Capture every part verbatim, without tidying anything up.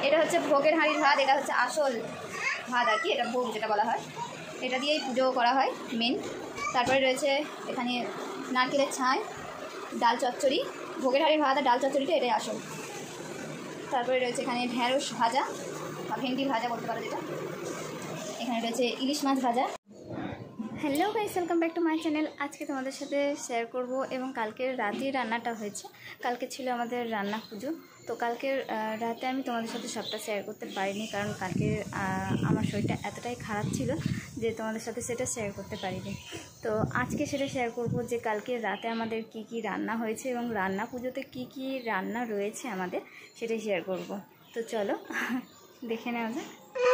এটা হচ্ছে ভোগের হাঁড়ির ভাত, এটা হচ্ছে আসল ভাত আর কি, এটা ভোগ যেটা বলা হয়, এটা দিয়েই পুজো করা হয় মেন। তারপরে রয়েছে এখানে নারকেলের ছাই, ডাল চচ্চড়ি, ভোগের হাঁড়ির ভাত আর ডাল চচ্চড়িটা এটাই আসল। তারপরে রয়েছে এখানে ঢেঁড়স ভাজা বা ভেন্ডি ভাজা বলতে পারো যেটা। এখানে রয়েছে ইলিশ মাছ ভাজা। Hello guys, welcome back to my channel. আজকে তোমাদের সাথে শেয়ার করব এবং কালকের রাতের রান্নাটা হয়েছে। কালকে ছিল আমাদের রান্না পুজো, তো কালকের রাতে আমি তোমাদের সাথে সবটা শেয়ার করতে পারিনি, কারণ কালকের আমার শরীরটা এতটাই খারাপ ছিল যে তোমাদের সাথে সেটা শেয়ার করতে পারিনি। তো আজকে সেটা শেয়ার করব যে কালকের রাতে আমাদের কি কি রান্না হয়েছে এবং রান্না পুজোতে কি কি রান্না রয়েছে আমাদের, সেটাই শেয়ার করব। তো চলো দেখে নেওয়া যাক।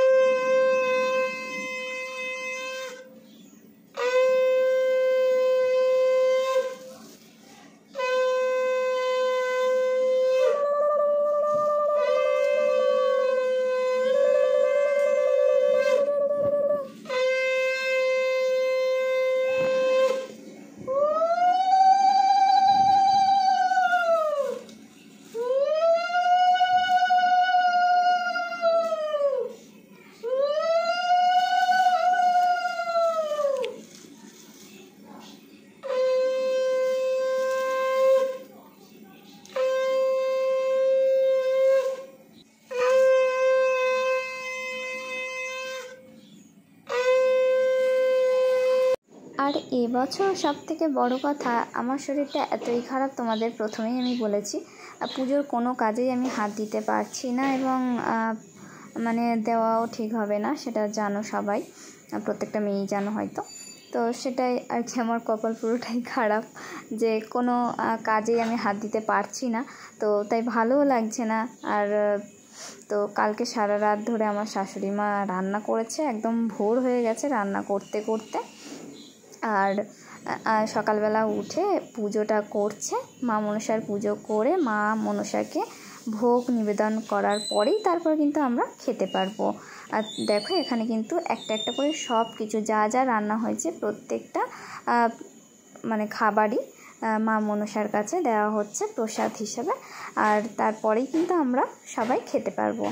আর এবছর সব থেকে বড় কথা, আমার শরীরটা এতই খারাপ, তোমাদের প্রথমেই আমি বলেছি, পুজোর কোনো কাজেই আমি হাত দিতে পারছি না এবং মানে দেওয়াও ঠিক হবে না, সেটা জানো সবাই, প্রত্যেকটা মেয়েই জানো হয়তো। তো সেটাই আর কি, আমার কপাল পুরোটাই খারাপ যে কোনো কাজেই আমি হাত দিতে পারছি না, তো তাই ভালোও লাগছে না। আর তো কালকে সারা রাত ধরে আমার শাশুড়ি মা রান্না করেছে, একদম ভোর হয়ে গেছে রান্না করতে করতে। আর সকালবেলা উঠে পুজোটা করছে, মা মনসার পুজো করে মা মনসাকে ভোগ নিবেদন করার পরেই তারপর কিন্তু আমরা খেতে পারবো। আর দেখো এখানে কিন্তু একটা একটা করে সব কিছু যা যা রান্না হয়েছে প্রত্যেকটা মানে খাবারই মা মনসার কাছে দেওয়া হচ্ছে প্রসাদ হিসেবে, আর তারপরেই কিন্তু আমরা সবাই খেতে পারবো।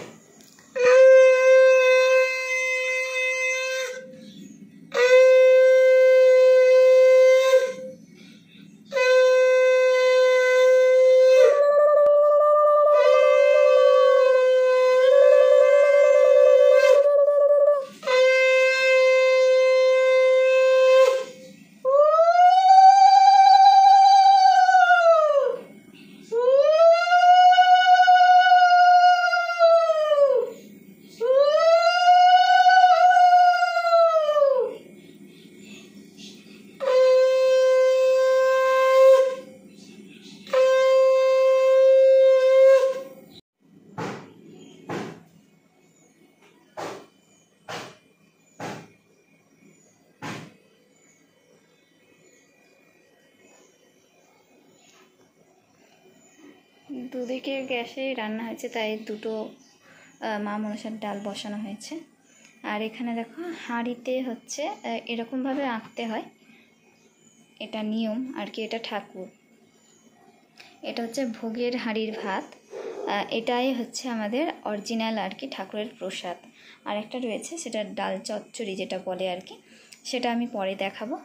দুদিকের গ্যাসে রান্না হয়েছে, তাই দুটো মা মনসার ডাল বসানো হয়েছে। আর এখানে দেখো হাঁড়িতে হচ্ছে এরকমভাবে আঁকতে হয়, এটা নিয়ম আর কি, এটা ঠাকুর, এটা হচ্ছে ভোগের হাঁড়ির ভাত, এটাই হচ্ছে আমাদের অরিজিনাল আর কি ঠাকুরের প্রসাদ। আর একটা রয়েছে সেটা ডাল চচ্চড়ি যেটা বলে আর কি, সেটা আমি পরে দেখাবো।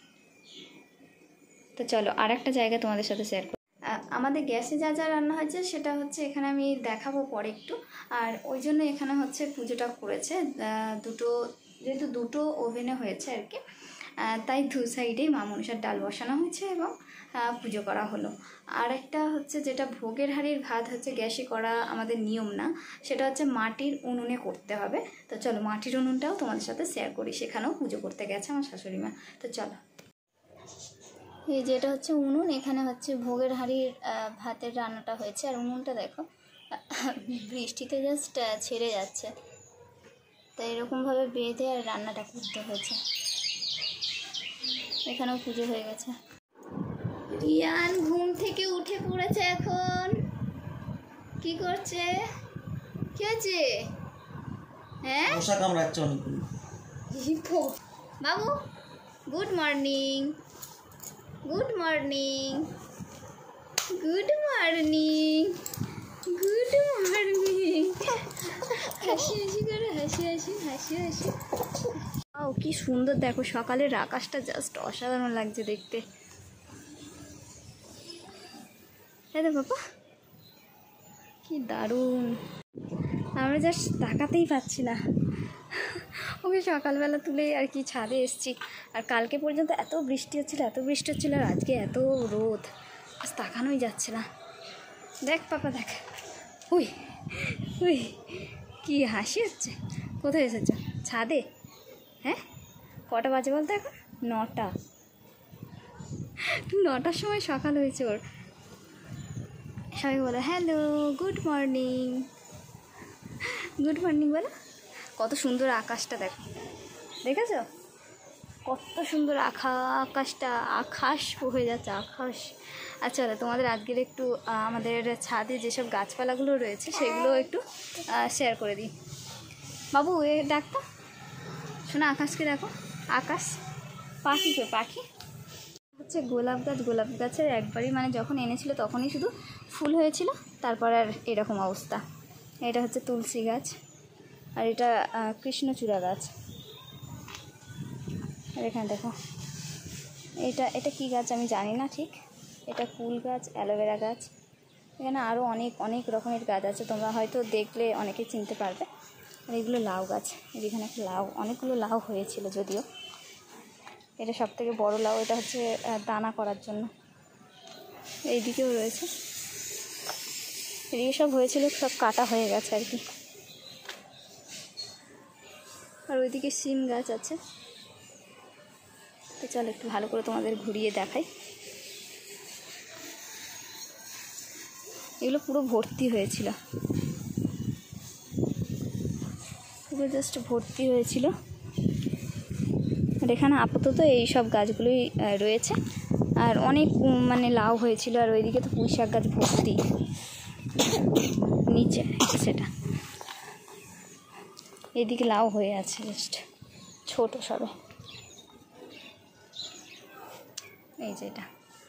তো চলো আর একটা জায়গা তোমাদের সাথে শেয়ার করি। আমাদের গ্যাসে যা যা রান্না হয়েছে সেটা হচ্ছে এখানে আমি দেখাবো পরে একটু। আর ওই জন্য এখানে হচ্ছে পুজোটা করেছে দুটো, যেহেতু দুটো ওভেনে হয়েছে আর কি, তাই দু সাইডেই মা মনসার ডাল বসানো হয়েছে এবং পুজো করা হলো। আর একটা হচ্ছে যেটা ভোগের হাঁড়ির ভাত হচ্ছে গ্যাসে করা আমাদের নিয়ম না, সেটা হচ্ছে মাটির উনুনে করতে হবে। তো চলো মাটির উনুনটাও তোমাদের সাথে শেয়ার করি, সেখানেও পুজো করতে গেছে আমার শাশুড়ি মা। তো চলো, এই যেটা হচ্ছে উনুন, এখানে হচ্ছে ভোগের হাঁড়ির ভাতের রান্নাটা হয়েছে। আর উনুনটা দেখো বৃষ্টিতে জাস্ট ছেড়ে যাচ্ছে, তাই এরকমভাবে বেঁধে আর রান্নাটা করতে হয়েছে। এখানেও পুজো হয়ে গেছে। রিয়ান ঘুম থেকে উঠে পড়েছে, এখন কি করছে? কি হয়েছে? হ্যাঁ মশা কামড়াচ্ছে অনেকগুলো। বাবু good morning, good morning, good morning, good morning. ও কি সুন্দর দেখো, সকালের আকাশটা জাস্ট অসাধারণ লাগছে দেখতে। হ্যাঁ বাবা কি দারুণ, আমরা জাস্ট তাকাতেই পাচ্ছি না। ওকে সকালবেলা তুলে আর কি ছাদে এসছি, আর কালকে পর্যন্ত এত বৃষ্টি হচ্ছিলো এত বৃষ্টি হচ্ছিলো আর আজকে এত রোদ, আজ তাকানোই যাচ্ছে না। দেখ পাপা দেখ, উই উই কি হাসি হচ্ছে। কোথায় এসেছ? ছাদে? হ্যাঁ কটা বাজে বলতো এখন? নটা নটার সময় সকাল হয়েছে ওর। সবাই বলো hello, good morning, good morning বলো। কত সুন্দর আকাশটা দেখো, দেখেছ কত সুন্দর আখা আকাশটা, আকাশ হয়ে যাচ্ছে আকাশ। আচ্ছা তোমাদের আজকের একটু আমাদের ছাদে যেসব গাছপালাগুলো রয়েছে সেগুলো একটু শেয়ার করে দিই। বাবু এ ডাকতো শোনা, আকাশকে দেখো, আকাশ পাখি তো পাখি হচ্ছে গোলাপ গাছ। গোলাপ গাছের একবারই মানে যখন এনেছিল তখনই শুধু ফুল হয়েছিল, তারপর আর এরকম অবস্থা। এটা হচ্ছে তুলসী গাছ, আর এটা কৃষ্ণচূড়া গাছ। আর এখানে দেখো এটা এটা কি গাছ আমি জানি না ঠিক, এটা কুল গাছ, অ্যালোভেরা গাছ। এখানে আরও অনেক অনেক রকমের গাছ আছে, তোমরা হয়তো দেখলে অনেকে চিনতে পারবে। আর এগুলো লাউ গাছ, এখানে একটা লাউ, অনেকগুলো লাউ হয়েছিল যদিও। এটা সব থেকে বড়ো লাউ, এটা হচ্ছে দানা করার জন্য। এইদিকেও রয়েছে, এদিকে সব হয়েছিল, সব কাটা হয়ে গেছে আর কি। আর ওইদিকে সিম গাছ আছে। তো চলো একটু ভালো করে তোমাদের ঘুরিয়ে দেখাই। এগুলো পুরো ভর্তি হয়েছিল, পুরো জাস্ট ভর্তি হয়েছিল। আর এখানে আপাতত এই সব গাছগুলোই রয়েছে, আর অনেক মানে লাউ হয়েছিল। আর ওইদিকে তো পুঁই শাক গাছ ভর্তি নিচে, সেটা এদিকে লাউ হয়ে আছে জাস্ট ছোট সবে। এই যে এটা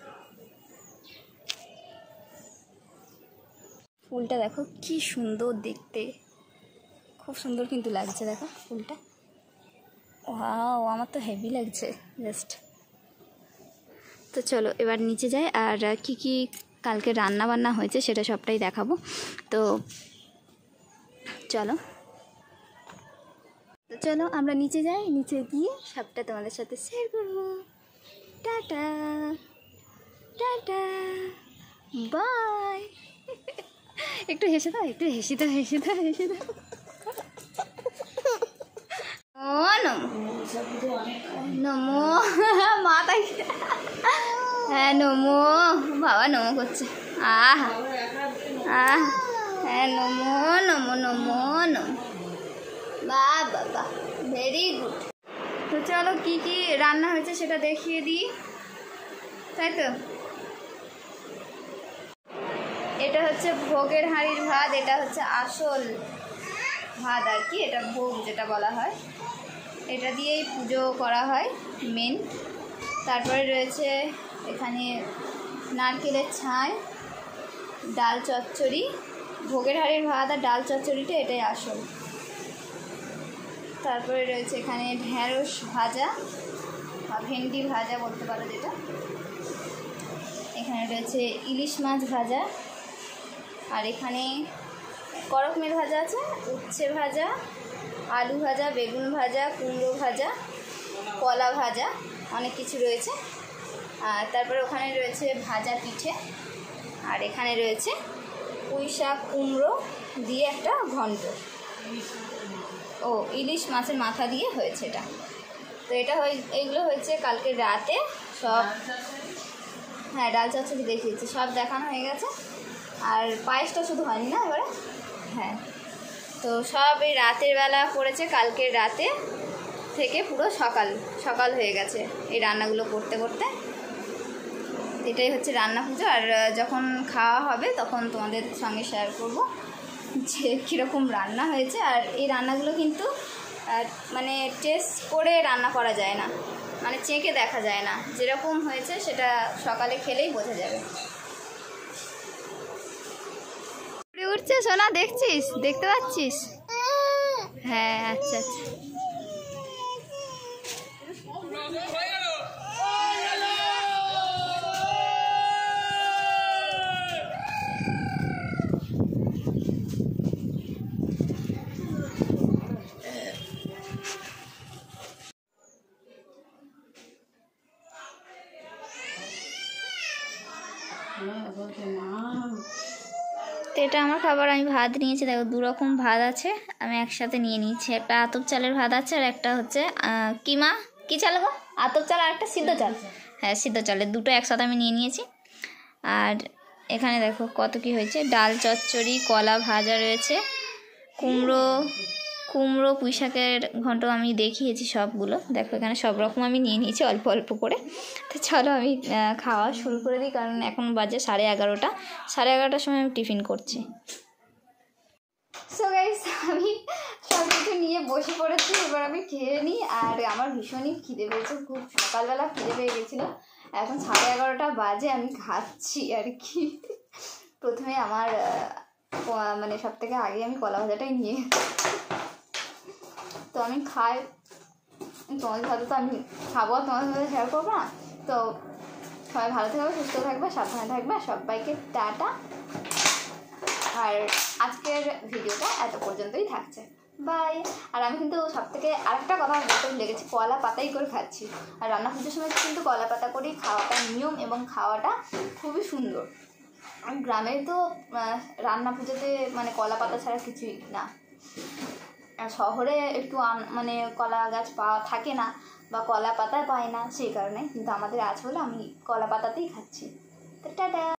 ফুলটা দেখো কি সুন্দর দেখতে, খুব সুন্দর কিন্তু লাগছে দেখো ফুলটা। ওয়াও আমার তো হেভি লাগছে জাস্ট। তো চলো এবার নিচে যাই, আর কি কি কালকে রান্না বান্না হয়েছে সেটা সবটাই দেখাবো। তো চলো তো চলো আমরা নিচে যাই, নিচে গিয়ে সবটা তোমাদের সাথে শেয়ার করবো। Tata tata bye. একটু হেসে দাও, একটু হেসে দাও, হেসে দাও, হেসে দাও। ও নমো নমো মাতাই, হ্যাঁ নমো, বাবা নমো করছে। আহ আহ হ্যাঁ নমো নমো নমো নমো, বা বাবা ভেরি গুড। তো চলো কি কি রান্না হয়েছে সেটা দেখিয়ে দিই, তাই তো। এটা হচ্ছে ভোগের হাঁড়ির ভাত, এটা হচ্ছে আসল ভাত আর কি, এটা ভোগ যেটা বলা হয়, এটা দিয়েই পুজো করা হয় মেন। তারপরে রয়েছে এখানে নারকেলের ছাই, ডাল চচ্চড়ি। ভোগের হাঁড়ির ভাত আর ডাল চচ্চড়িটা এটাই আসল। তারপরে রয়েছে এখানে ঢেঁড়স ভাজা বা ভেন্ডি ভাজা বলতে পারো যেটা। এখানে রয়েছে ইলিশ মাছ ভাজা, আর এখানে করকমের ভাজা আছে, উচ্ছে ভাজা, আলু ভাজা, বেগুন ভাজা, কুমড়ো ভাজা, কলা ভাজা, অনেক কিছু রয়েছে। আর তারপরে ওখানে রয়েছে ভাজা পিঠে, আর এখানে রয়েছে পুঁই শাক কুমড়ো দিয়ে একটা ঘন্ট। ও ইলিশ মাছের মাথা দিয়ে হয়েছে এটা। তো এটা এইগুলো হয়েছে কালকে রাতে সব। হ্যাঁ ডাল চচ্চড়ি দেখিয়েছি, সব দেখানো হয়ে গেছে। আর পায়েসটা শুধু হয়নি না এবারে, হ্যাঁ। তো সব এই রাতের বেলা পড়েছে, কালকের রাতে থেকে পুরো সকাল সকাল হয়ে গেছে এই রান্নাগুলো করতে করতে। এটাই হচ্ছে রান্না পুজো। আর যখন খাওয়া হবে তখন তোমাদের সঙ্গে শেয়ার করব যে কীরকম রান্না হয়েছে। আর এই রান্নাগুলো কিন্তু মানে টেস্ট করে রান্না করা যায় না, মানে চেখে দেখা যায় না, যেরকম হয়েছে সেটা সকালে খেলেই বোঝা যাবে। উঠছে সোনা, দেখছিস, দেখতে পাচ্ছিস? হ্যাঁ আচ্ছা আচ্ছা। তো এটা আমার খাবার, আমি ভাত নিয়েছি, দেখো দু রকম ভাত আছে, আমি একসাথে নিয়ে নিয়েছি। একটা আতপ চালের ভাত আছে আর একটা হচ্ছে কিমা কী চাল গো, আতপ চাল আর একটা সিদ্ধ চাল, হ্যাঁ সিদ্ধ চালের দুটো একসাথে আমি নিয়ে নিয়েছি। আর এখানে দেখো কত কি হয়েছে, ডাল চচ্চড়ি, কলা ভাজা রয়েছে, কুমড়ো কুমড়ো পুঁই শাকের ঘন্ট আমি দেখিয়েছি সবগুলো, দেখো এখানে সব রকম আমি নিয়ে নিয়েছি অল্প অল্প করে। তো চলো আমি খাওয়া শুরু করে দিই, কারণ এখন বাজে সাড়ে এগারোটা সাড়ে এগারোটার সময় আমি টিফিন করছি। সো গাইস আমি সব কিছু নিয়ে বসে পড়েছি, এবার আমি খেয়ে নিই। আর আমার ভীষণই খিদে পেয়েছে, খুব সকালবেলা খিদে পেয়ে গেছিলো, এখন সাড়ে এগারোটা বাজে, আমি খাচ্ছি আর কি। প্রথমে আমার মানে সব থেকে আগে আমি কলা ভাজাটাই নিয়ে, তো আমি খাই, তোমাদের সাথে তো আমি খাবো, তোমাদের সাথে শেয়ার করবো না। তো সবাই ভালো থাকবে, সুস্থ থাকবে, সাবধানে থাকবে, সবাইকে টাটা। আর আজকের ভিডিওটা এত পর্যন্তই থাকছে, বাই। আর আমি কিন্তু সব থেকে আরেকটা কথা বলতে লেগেছি, কলা পাতাই করে খাচ্ছি। আর রান্না পুজোর সময় কিন্তু কলা পাতা করেই খাওয়াটা নিয়ম, এবং খাওয়াটা খুবই সুন্দর। গ্রামে তো রান্না পুজোতে মানে কলা পাতা ছাড়া কিছুই না, আর শহরে একটু মানে কলা গাছ পাওয়া থাকে না বা কলা পাতা পায় না, সেই কারণে। কিন্তু আমাদের আছে বলে আমি কলা পাতাতেই খাচ্ছি। তো টাটা।